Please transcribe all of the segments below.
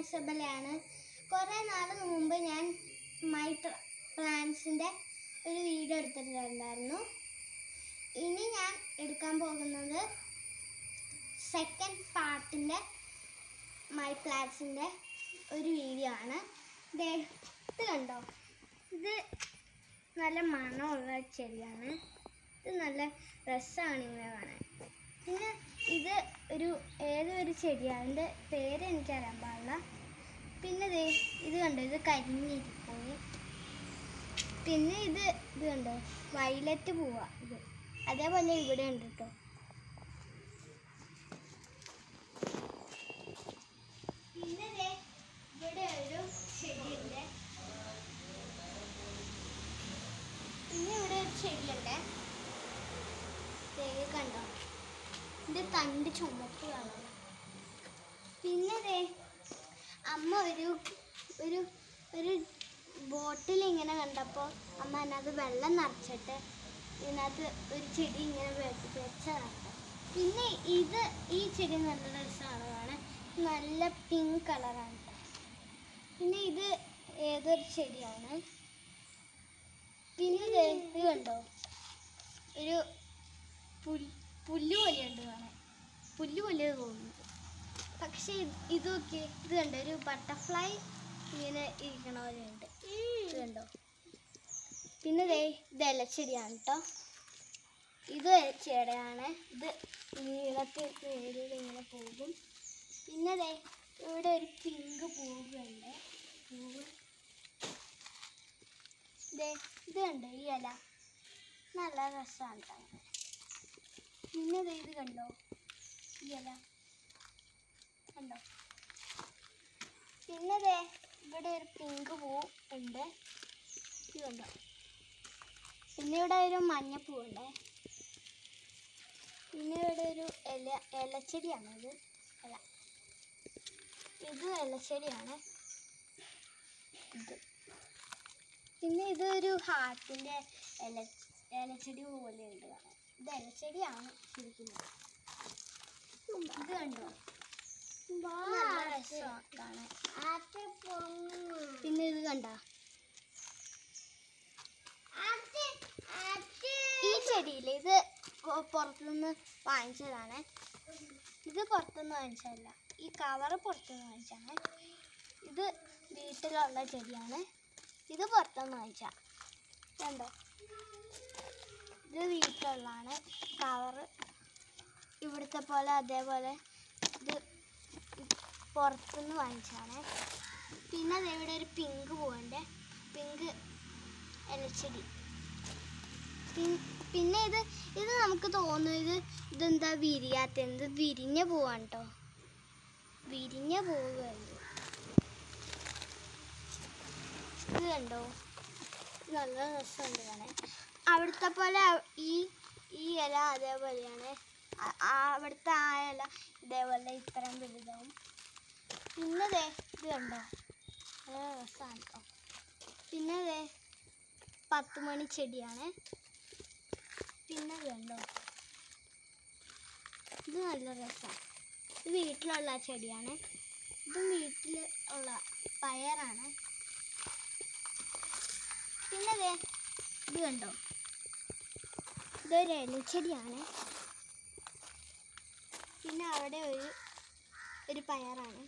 ഇസബലയാണ്. കുറേ നാൾ മുമ്പ് ഞാൻ മൈ പ്ലാന്റ്സിൻ്റെ ഒരു വീഡിയോ എടുത്തിട്ടുണ്ടായിരുന്നു. ഇനി ഞാൻ എടുക്കാൻ പോകുന്നത് സെക്കൻഡ് പാർട്ടിൻ്റെ മൈ പ്ലാന്റ്സിൻ്റെ ഒരു വീഡിയോ ആണ്. ഇത് കണ്ടോ, ഇത് നല്ല മണമുള്ള ചെടിയാണ്. ഇത് നല്ല രസമാണ് ഇങ്ങനെ കാണാൻ. പിന്നെ ഇത് ഏതൊരു ചെടിയാണ്, അതിൻ്റെ പേര് എനിക്കറിയാൻ പാടില്ല. പിന്നെ ഇത് കണ്ടോ, ഇത് കരിഞ്ഞിരിപ്പോയി. പിന്നെ ഇത് കണ്ടോ, വയലറ്റ് പൂവാ ഇത്. അതേപോലെ ഇവിടെ ഉണ്ട് കേട്ടോ. പിന്നെ ഇവിടെ ഒരു ചെടിയുണ്ട്. പിന്നെ ഇവിടെ ഒരു ചെടിയുണ്ട്, കണ്ടോ, ഇതിൻ്റെ തണ്ട് ചുമപ്പ് കളർ. പിന്നെ അമ്മ ഒരു ബോട്ടിൽ ഇങ്ങനെ കണ്ടപ്പോൾ അമ്മ അതിനകത്ത് വെള്ളം നിറച്ചിട്ട് ഇതിനകത്ത് ഒരു ചെടി ഇങ്ങനെ വെച്ചതാണ്. പിന്നെ ഈ ചെടി നല്ല രസമാണ് കാണാൻ, നല്ല പിങ്ക് കളറാണ്. പിന്നെ ഇത് ഏതൊരു ചെടിയാണ്. പിന്നെ ഇത് കണ്ടോ, ഒരു പുല്ല് പോലെയുണ്ട് കാണാൻ, പുല്ല് പോലെ തോന്നുന്നത്. പക്ഷെ ഇത് കണ്ടോ, ഒരു ബട്ടർഫ്ലൈ ഇങ്ങനെ ഇരിക്കണ പോലെയുണ്ട്. ഇത് കണ്ടോ. പിന്നെ ഇത് ഇലച്ചെടിയാണ് കേട്ടോ. ഇത് ഇലച്ചെടിയാണ്. ഇത് നീളത്തിൽ ഇങ്ങനെ പോകും. പിന്നെ ഇവിടെ ഒരു പിങ്ക് പൂവുണ്ട്. ഇത് കണ്ടോ, ഈ ഇല നല്ല രസമാണ് കാണാൻ. പിന്നെ ഇത് കണ്ടോ, ഈ ഇല കണ്ടോ. പിന്നെ ഇവിടെ ഒരു പിങ്ക് പൂ ഉണ്ട്. ഇത് കണ്ടോ. പിന്നെ ഇവിടെ ഒരു മഞ്ഞപ്പൂവുണ്ട്. പിന്നെ ഇവിടെ ഒരു ഇലച്ചെടിയാണ്. ഇത് ഇലച്ചെടിയാണ്. പിന്നെ ഇതൊരു ഹാർട്ടിൻ്റെ ഇലച്ചെടി പോലെയുണ്ട് കാണാൻ. ഇത് ഇലച്ചെടിയാണ് ശരിക്കും. ഇത് കണ്ടോ, നല്ല രസമാണ് കാണാൻ. പിന്നെ ഇത് കണ്ടോ, ഈ ചെടിയില്ലേ, ഇത് പുറത്തുനിന്ന് വാങ്ങിച്ചതാണ്. ഇത് പുറത്തുനിന്ന് വാങ്ങിച്ചതല്ല, ഈ കവറ് പുറത്തുനിന്ന് വാങ്ങിച്ചതാണ്. ഇത് വീട്ടിലുള്ള ചെടിയാണ്. ഇത് പുറത്തുനിന്ന് വാങ്ങിച്ച കണ്ടോ. ഇത് വീട്ടിലുള്ളതാണ്. കവറ് ഇവിടുത്തെ പോലെ അതേപോലെ ഇത് പുറത്തുനിന്ന് വാങ്ങിച്ചതാണ്. പിന്നെ ഇവിടെ ഒരു പിങ്ക് പൂവുണ്ട്, പിങ്ക് ഇലച്ചെടി. പിന്നെ ഇത് നമുക്ക് തോന്നും ഇതെന്താ വിരിയാത്തത്. വിരിഞ്ഞ പൂവാണ് കേട്ടോ, വിരിഞ്ഞ പൂവുണ്ട്. ഇത് കണ്ടോ, നല്ല രസമുണ്ട് കാണാൻ. അവിടുത്തെ പോലെ ഈ ഇല അതേപോലെയാണ്. അവിടുത്തെ ആ ഇല ഇതേപോലെ ഇത്രയും വലുതാവും. പിന്നെ ഇത് കണ്ടോ, നല്ല രസമാണ് കേട്ടോ. പിന്നെ 10 മണി ചെടിയാണ്. പിന്നെ കണ്ടോ, ഇത് നല്ല രസമാണ്. ഇത് വീട്ടിലുള്ള ചെടിയാണ്. ഇതും വീട്ടിൽ ഉള്ള പയറാണ്. പിന്നെ ഇത് കണ്ടോ, ഇതൊരു ഇലച്ചെടിയാണ്. പിന്നെ അവിടെ ഒരു പയറാണ്.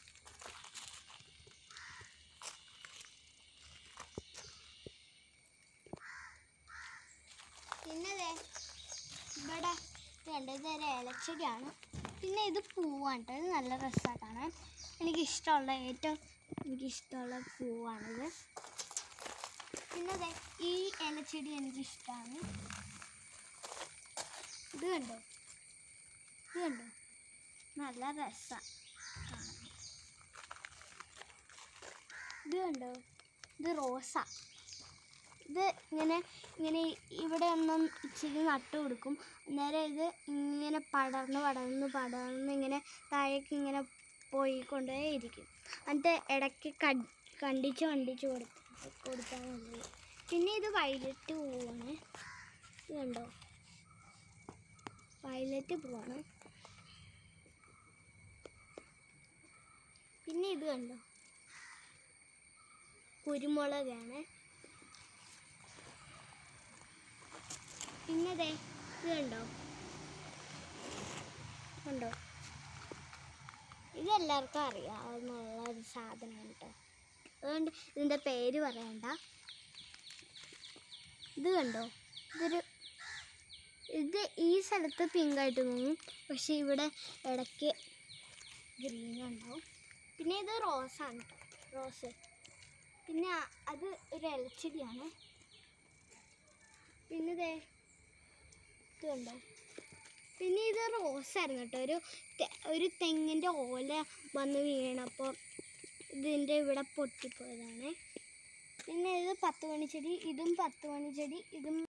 പിന്നെ ഇവിടെ കണ്ടോ, ഇതൊരു ഇലച്ചെടിയാണ്. പിന്നെ ഇത് പൂവാണ് കേട്ടോ. ഇത് നല്ല രസമാണ് കാണാൻ. ഏറ്റവും എനിക്കിഷ്ടമുള്ള പൂവാണിത്. പിന്നെ ഈ ഇലച്ചെടി എനിക്കിഷ്ടമാണ്. ഇത് കണ്ടോ, നല്ല രസമാണ് കാണാൻ. ഇത് കണ്ടോ, ഇത് റോസ. ഇത് ഇങ്ങനെ ഇവിടെ ഒന്നും ഇച്ചിരി നട്ടു കൊടുക്കും. അന്നേരം ഇത് ഇങ്ങനെ പടർന്ന് ഇങ്ങനെ താഴേക്ക് ഇങ്ങനെ പോയിക്കൊണ്ടേയിരിക്കും. എന്നിട്ട് ഇടയ്ക്ക് കണ്ടിച്ച് കൊടുത്താൽ മതി. പിന്നെ ഇത് വയലറ്റ് പൂവാണ്. ഇത് കണ്ടോ, വയലറ്റ് പൂവാണ്. പിന്നെ ഇത് കണ്ടോ, കുരുമുളകാണ്. പിന്നെ ഇത് കണ്ടോ കണ്ടോ, ഇതെല്ലാവർക്കും അറിയാവുന്നുള്ള ഒരു സാധനമാണ് കേട്ടോ, അതുകൊണ്ട് ഇതിൻ്റെ പേര് പറയണ്ട. ഇത് കണ്ടോ, ഇത് ഈ സ്ഥലത്ത് പിങ്കായിട്ട് തോന്നും, പക്ഷെ ഇവിടെ ഇടയ്ക്ക് ഗ്രീൻ ഉണ്ടാവും. പിന്നെ ഇത് റോസാണ് കേട്ടോ, റോസ്. പിന്നെ അത് ഒരു ഇലച്ചെടിയാണ്. പിന്നെ ഇത് കണ്ടോ, പിന്നെ ഇത് റോസായിരുന്നു കേട്ടോ, ഒരു തെങ്ങിൻ്റെ ഓല വന്ന് വീണപ്പോൾ ഇതിൻ്റെ ഇവിടെ പൊട്ടിപ്പോയതാണ്. പിന്നെ ഇത് 10 മണി ചെടി, ഇതും 10 മണി ചെടി, ഇതും